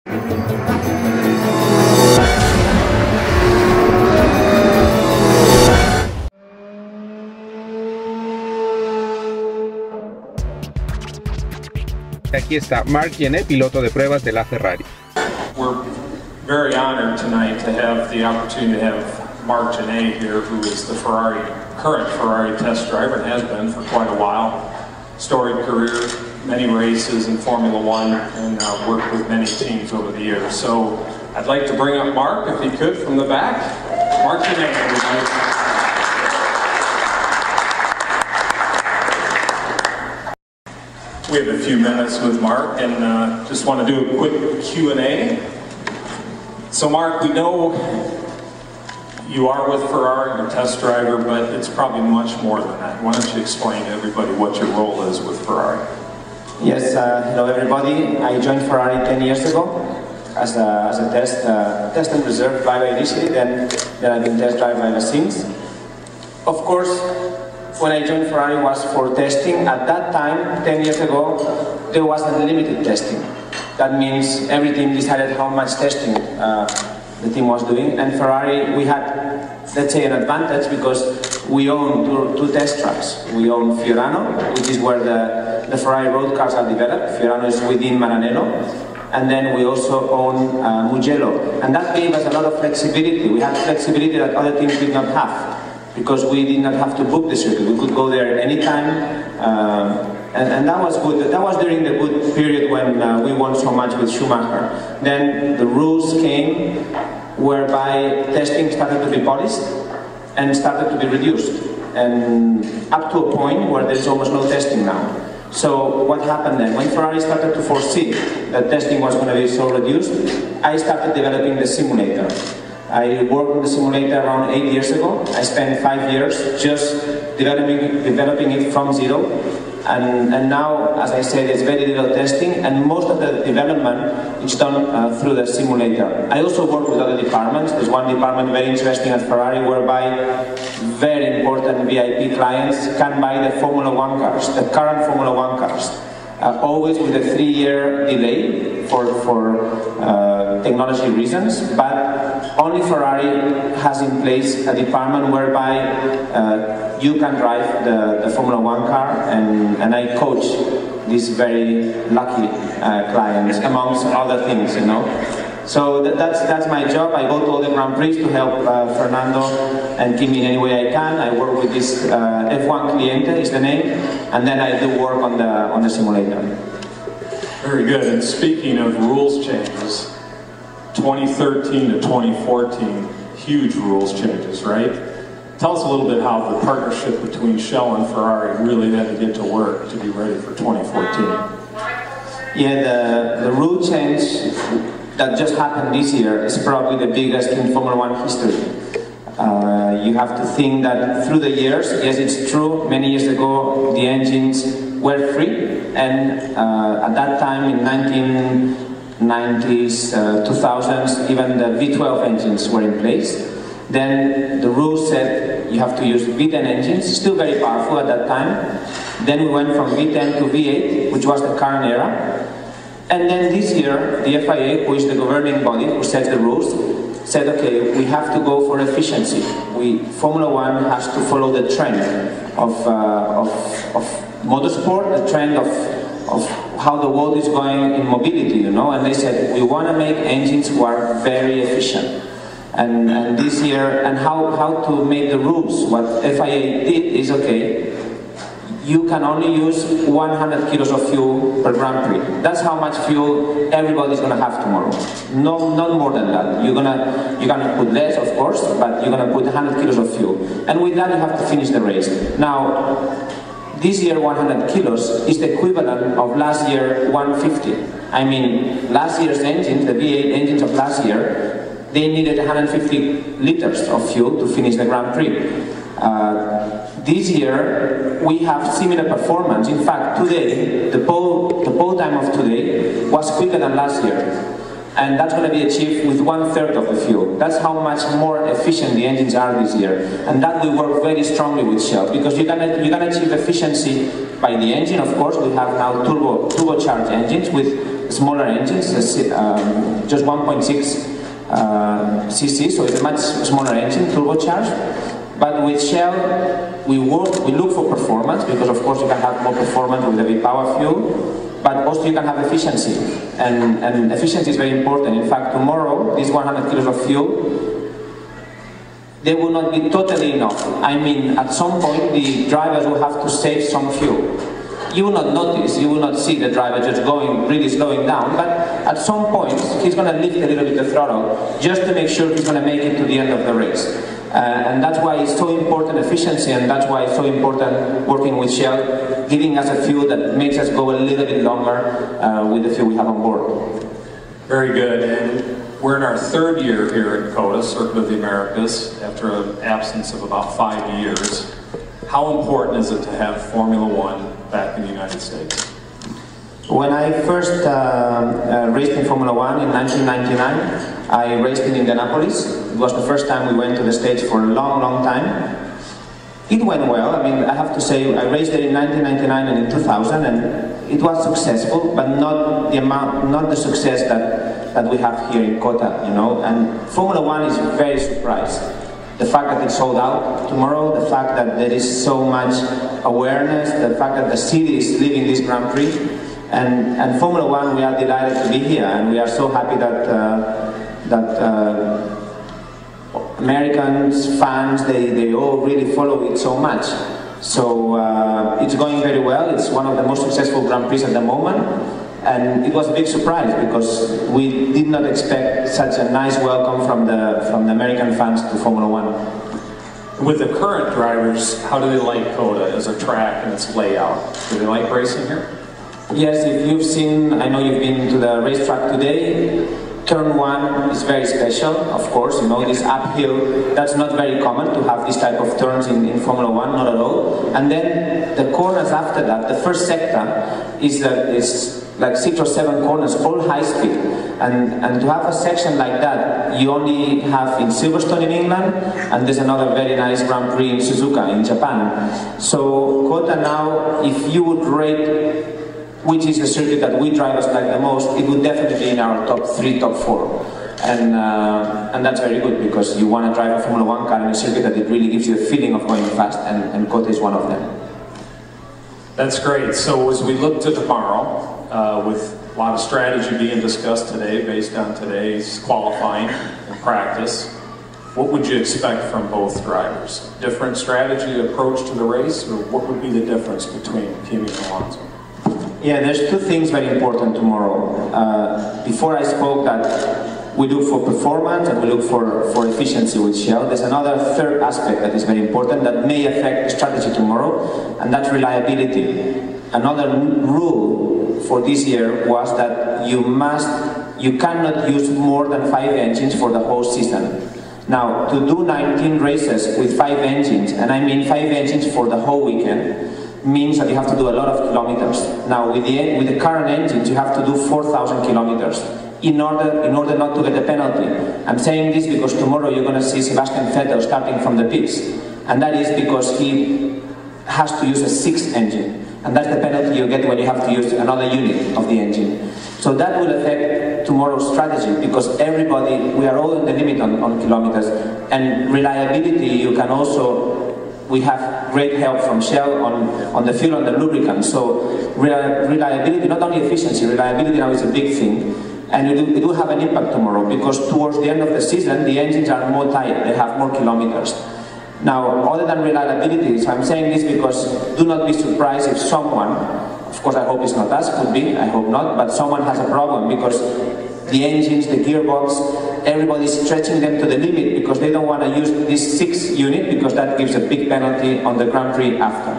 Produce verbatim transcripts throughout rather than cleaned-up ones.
Aquí está Marc Gené, piloto de pruebas de la Ferrari. We're very honored tonight to have the opportunity to have Marc Gené here, who is the Ferrari, current Ferrari test driver and has been for quite a while. Storied career, many races in Formula One, and uh, worked with many teams over the years. So I'd like to bring up Marc, if he could, from the back. Marc Gené, everybody. We have a few minutes with Marc, and uh, just want to do a quick Q and A. So Marc, we know you are with Ferrari, you're a test driver, but it's probably much more than that. Why don't you explain to everybody what your role is with Ferrari? Yes, uh, hello everybody. I joined Ferrari ten years ago as a, as a test, uh, test and reserve driver initially, then, then I've been test driver ever since. Of course, when I joined Ferrari was for testing. At that time, ten years ago, there was unlimited testing. That means every team decided how much testing uh, the team was doing, and Ferrari, we had, let's say, an advantage because we own two, two test tracks. We own Fiorano, which is where the, the Ferrari road cars are developed. Fiorano is within Maranello. And then we also own uh, Mugello. And that gave us a lot of flexibility. We had flexibility that other teams did not have, because we did not have to book the circuit. We could go there anytime, um, and, and that was good. That was during the good period when uh, we won so much with Schumacher. Then the rules came whereby testing started to be polished and started to be reduced, and up to a point where there is almost no testing now. So what happened then? When Ferrari started to foresee that testing was going to be so reduced, I started developing the simulator. I worked on the simulator around eight years ago. I spent five years just developing, developing it from zero. And, and now, as I said, it's very little testing, and most of the development is done uh, through the simulator. I also work with other departments. There's one department very interesting at Ferrari whereby very important V I P clients can buy the Formula One cars, the current Formula One cars. Uh, always with a three-year delay for, for uh, technology reasons, but only Ferrari has in place a department whereby uh, you can drive the, the Formula One car, and, and I coach these very lucky uh, clients, amongst other things, you know. So that, that's, that's my job. I go to all the Grand Prix to help uh, Fernando and Kimi in any way I can. I work with this uh, F one Cliente is the name, and then I do work on the, on the simulator. Very good. And speaking of rules changes, twenty thirteen to twenty fourteen, huge rules changes, right? Tell us a little bit how the partnership between Shell and Ferrari really had to get to work to be ready for twenty fourteen. Yeah, the, the rule change that just happened this year is probably the biggest in Formula One history. Uh, you have to think that through the years, yes, it's true, many years ago the engines were free, and uh, at that time in nineteen nineties, uh, two thousands, even the V twelve engines were in place. Then the rules said you have to use V ten engines, still very powerful at that time. Then we went from V ten to V eight, which was the current era. And then this year, the F I A, who is the governing body who sets the rules, said, okay, we have to go for efficiency. We, Formula One has to follow the trend of, uh, of, of motorsport, the trend of, of how the world is going in mobility, you know. And they said, we want to make engines who are very efficient. And, and this year, and how, how to make the rules. What F I A did is, okay, you can only use one hundred kilos of fuel per Grand Prix. That's how much fuel everybody's going to have tomorrow. No, not more than that. You're gonna, you're gonna put less, of course, but you're gonna put one hundred kilos of fuel. And with that, you have to finish the race. Now, this year one hundred kilos is the equivalent of last year one fifty. I mean, last year's engines, the V eight engines of last year, they needed one hundred fifty liters of fuel to finish the Grand Prix. Uh, this year, we have similar performance. In fact, today, the pole, the pole time of today was quicker than last year. And that's going to be achieved with one-third of the fuel. That's how much more efficient the engines are this year. And that will work very strongly with Shell, because you can, you can achieve efficiency by the engine, of course. We have now turbo, turbocharged engines with smaller engines, um, just one point six uh, c c, so it's a much smaller engine, turbocharged. But with Shell, we work, we look for performance, because of course you can have more performance with a V power fuel, but also you can have efficiency, and, and efficiency is very important. In fact, tomorrow, these one hundred kilos of fuel, they will not be totally enough. I mean, at some point, the drivers will have to save some fuel. You will not notice, you will not see the driver just going, really slowing down, but at some point, he's going to lift a little bit the throttle, just to make sure he's going to make it to the end of the race. Uh, and that's why it's so important efficiency, and that's why it's so important working with Shell, giving us a fuel that makes us go a little bit longer uh, with the fuel we have on board. Very good. And we're in our third year here at COTA, Circuit of the Americas, after an absence of about five years. How important is it to have Formula One back in the United States? When I first uh, uh, raced in Formula One in nineteen ninety-nine, I raced in Indianapolis. It was the first time we went to the States for a long, long time. It went well. I mean, I have to say, I raced there in nineteen ninety-nine and in two thousand, and it was successful, but not the amount, not the success that, that we have here in COTA, you know. And Formula One is very surprised. The fact that it's sold out tomorrow, the fact that there is so much awareness, the fact that the city is living this Grand Prix, and, and Formula One, we are delighted to be here, and we are so happy that uh, that uh, Americans, fans, they, they all really follow it so much. So uh, it's going very well. It's one of the most successful Grand Prix at the moment. And it was a big surprise, because we did not expect such a nice welcome from the, from the American fans to Formula One. With the current drivers, how do they like COTA as a track and its layout? Do they like racing here? Yes, if you've seen, I know you've been to the racetrack today, turn one is very special, of course, you know, this uphill, that's not very common to have this type of turns in, in Formula One, not at all. And then the corners after that, the first sector is, uh, is like six or seven corners, all high speed. And, and to have a section like that, you only have in Silverstone in England, and there's another very nice Grand Prix in Suzuka in Japan. So COTA now, if you would rate which is the circuit that we drivers like the most, it would definitely be in our top three, top four. And, uh, and that's very good, because you want to drive a Formula One car in a circuit that it really gives you a feeling of going fast, and, and COTA is one of them. That's great. So as we look to tomorrow, uh, with a lot of strategy being discussed today based on today's qualifying and practice, what would you expect from both drivers? Different strategy approach to the race, or what would be the difference between Kimi and Alonso? Yeah, there's two things very important tomorrow. Uh, before I spoke that we look for performance and we look for, for efficiency with Shell. There's another third aspect that is very important that may affect the strategy tomorrow, and that's reliability. Another rule for this year was that you must, you cannot use more than five engines for the whole season. Now, to do nineteen races with five engines, and I mean five engines for the whole weekend, means that you have to do a lot of kilometers. Now, with the, with the current engines, you have to do four thousand kilometers in order, in order not to get a penalty. I'm saying this because tomorrow you're going to see Sebastian Vettel starting from the pits, and that is because he has to use a sixth engine, and that's the penalty you get when you have to use another unit of the engine. So that will affect tomorrow's strategy, because everybody, we are all in the limit on, on kilometers, and reliability, you can also, we have great help from Shell on, on the fuel and the lubricant. So reliability, not only efficiency, reliability now is a big thing. And it will, it will have an impact tomorrow, because towards the end of the season, the engines are more tired, they have more kilometers. Now, other than reliability, so I'm saying this because do not be surprised if someone, of course I hope it's not us, could be, I hope not, but someone has a problem, because the engines, the gearbox, everybody's stretching them to the limit because they don't want to use this six unit, because that gives a big penalty on the Grand Prix after.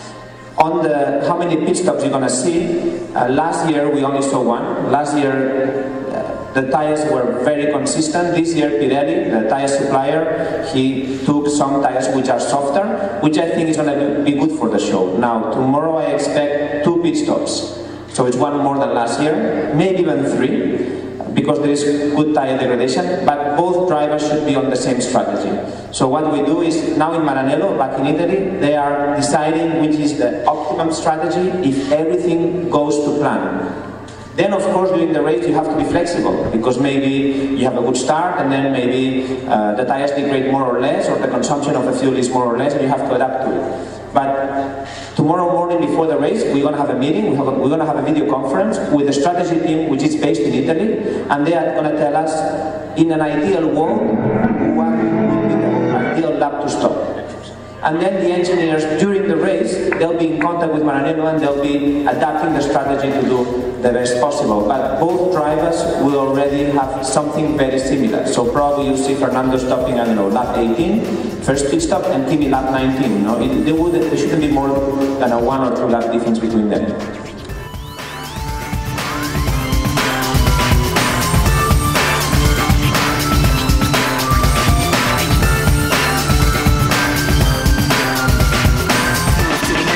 On the how many pit stops you're going to see, uh, last year we only saw one. Last year uh, the tires were very consistent. This year Pirelli, the tire supplier, he took some tires which are softer, which I think is going to be good for the show. Now tomorrow I expect two pit stops, so it's one more than last year, maybe even three, because there is good tire degradation, but both drivers should be on the same strategy. So what we do is, now in Maranello, back in Italy, they are deciding which is the optimum strategy if everything goes to plan. Then, of course, during the race, you have to be flexible, because maybe you have a good start, and then maybe uh, the tires degrade more or less, or the consumption of the fuel is more or less, and you have to adapt to it. But tomorrow morning before the race, we're going to have a meeting, we have a, we're going to have a video conference with the strategy team, which is based in Italy, and they are going to tell us, in an ideal world, what would be the ideal lap to stop. And then the engineers, during the race, they'll be in contact with Maranello and they'll be adapting the strategy to do the best possible. But both drivers will already have something very similar. So probably you see Fernando stopping, I don't know, lap eighteen, first pit stop, and Kimi lap nineteen. You know, it, there, would, there shouldn't be more than a one or two lap difference between them.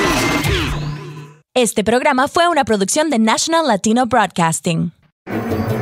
Este programa fue una producción de National Latino Broadcasting.